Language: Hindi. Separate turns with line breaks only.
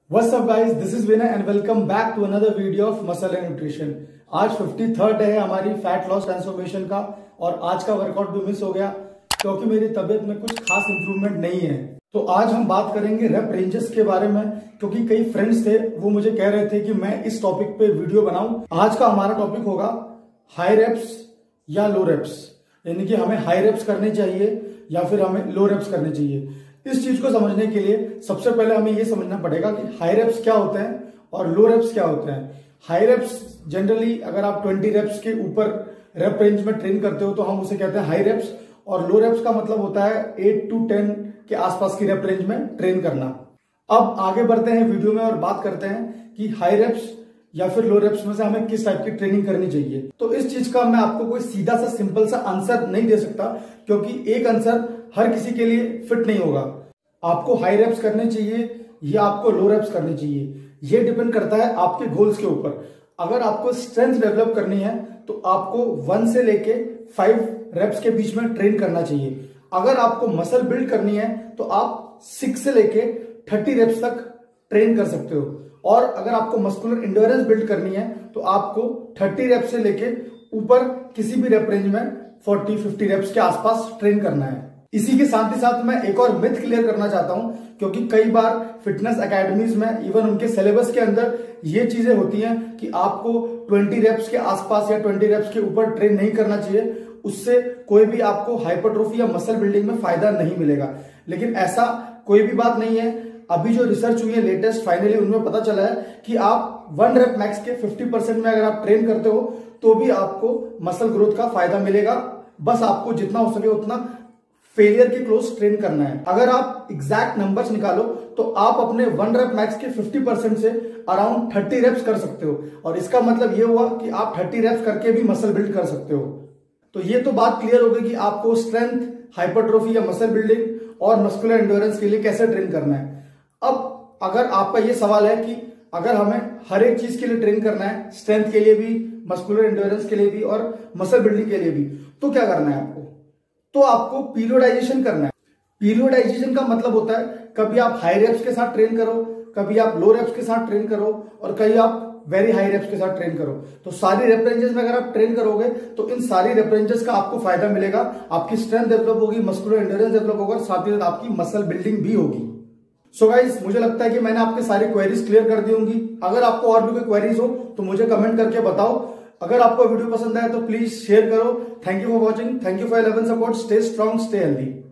What's up guys, this is Vinay and welcome back to another video of Muscle and Nutrition। आज 53rd है हमारी फैट लॉस ट्रांसफॉर्मेशन का और आज का वर्कआउट भी मिस हो गया क्योंकि मेरी तबीयत में कुछ खास इंप्रूवमेंट नहीं है। तो आज हम बात करेंगे रेप रेंजेस के बारे में क्योंकि कई फ्रेंड्स थे वो मुझे कह रहे थे कि मैं इस टॉपिक पे वीडियो बनाऊं। आज का हमारा टॉपिक होगा हाई रेप्स या लो रेप्स, यानी कि हमें हाई रेप्स करने चाहिए या फिर हमें लो रेप्स करने चाहिए। इस चीज को समझने के लिए सबसे पहले हमें यह समझना पड़ेगा कि हाई रेप्स क्या होते हैं और लो रेप्स क्या होते हैं। हाई रेप्स जनरली अगर आप 20 रेप्स के ऊपर रेप रेंज में ट्रेन करते हो तो हम उसे कहते हैं हाई रेप्स, और लो रेप्स का मतलब होता है 8 to 10 के आसपास की रेप रेंज में ट्रेन करना। अब आगे बढ़ते हैं वीडियो में और बात करते हैं कि हाई रेप्स या फिर लो रेप्स में से हमें किस टाइप की ट्रेनिंग करनी चाहिए। तो इस चीज का मैं आपको कोई सीधा सा सिंपल सा आंसर नहीं दे सकता क्योंकि एक आंसर हर किसी के लिए फिट नहीं होगा। आपको हाई रेप्स करने चाहिए या आपको लो रेप्स करने चाहिए, ये डिपेंड करता है आपके गोल्स के ऊपर। अगर आपको स्ट्रेंथ डेवलप करनी है तो आपको 1 से लेके 5 रेप्स के बीच में ट्रेन करना चाहिए। अगर आपको मसल बिल्ड करनी है तो आप 6 से लेके 30 रेप्स तक ट्रेन कर सकते हो, और अगर आपको मस्कुलर एंड्योरेंस बिल्ड करनी है तो आपको 30 रेप्स से लेके ऊपर किसी भी रेप रेंज में 40-50 रेप्स के आसपास ट्रेन करना है। इसी के साथ ही साथ मैं एक और मिथ क्लियर करना चाहता हूं क्योंकि कई बार फिटनेस एकेडमीज में इवन उनके सिलेबस के अंदर ये चीजें होती हैं कि आपको 20 रेप्स के आसपास या 20 रेप्स के ऊपर ट्रेन नहीं करना चाहिए, उससे कोई भी आपको हाइपरट्रोफी या मसल बिल्डिंग में फायदा नहीं मिलेगा। लेकिन ऐसा कोई भी बात नहीं है। अभी जो रिसर्च हुई है लेटेस्ट फाइनली उनमें पता चला है कि आप 1 रेप मैक्स के 50% में अगर आप ट्रेन करते हो तो भी आपको मसल ग्रोथ का फायदा मिलेगा। बस आपको जितना हो सके उतना फेलियर के क्लोज ट्रेन करना है। अगर आप एग्जैक्ट नंबर्स निकालो तो आप अपने 1 रेप मैक्स के 50% से अराउंड 30 रेप्स कर सकते हो, और इसका मतलब ये हुआ कि आप 30 रेप्स करके भी मसल बिल्ड कर सकते हो। तो ये तो बात क्लियर हो गई कि आपको स्ट्रेंथ, हाइपरट्रोफी या मसल बिल्डिंग और मस्कुलर एंड्योरेंस के लिए कैसे ट्रेन करना है। अब अगर आपका ये सवाल है कि अगर हमें हर एक चीज के लिए ट्रेन करना है, स्ट्रेंथ के लिए भी, मस्कुलर एंड्योरेंस के लिए भी और मसल बिल्डिंग के लिए भी, तो क्या करना है आपको? तो आपको पीरियोडाइजेशन करना है। पीरियोडाइजेशन का मतलब होता है कभी आप हाई रेप्स के साथ ट्रेन करो, कभी आप लो रेप्स के साथ ट्रेन करो और कभी आप वेरी हाई रेप्स के साथ ट्रेन करो। तो सारी रेप रेंजेस में अगर आप ट्रेन करोगे तो इन सारी रेप रेंजेस का आपको फायदा मिलेगा। आपकी स्ट्रेंथ डेवलप होगी, मस्कुलर एंड्योरेंस डेवलप होगा, साथ ही साथ आपकी मसल बिल्डिंग भी होगी। सो गाइस, मुझे लगता है कि मैंने आपके सारी क्वेरीज क्लियर कर दी होंगी। अगर आपको और भी कोई क्वेरीज हो तो मुझे कमेंट करके बताओ। अगर आपको वीडियो पसंद आया तो प्लीज शेयर करो। Thank you for watching, thank you for 11 support. Stay strong, stay healthy.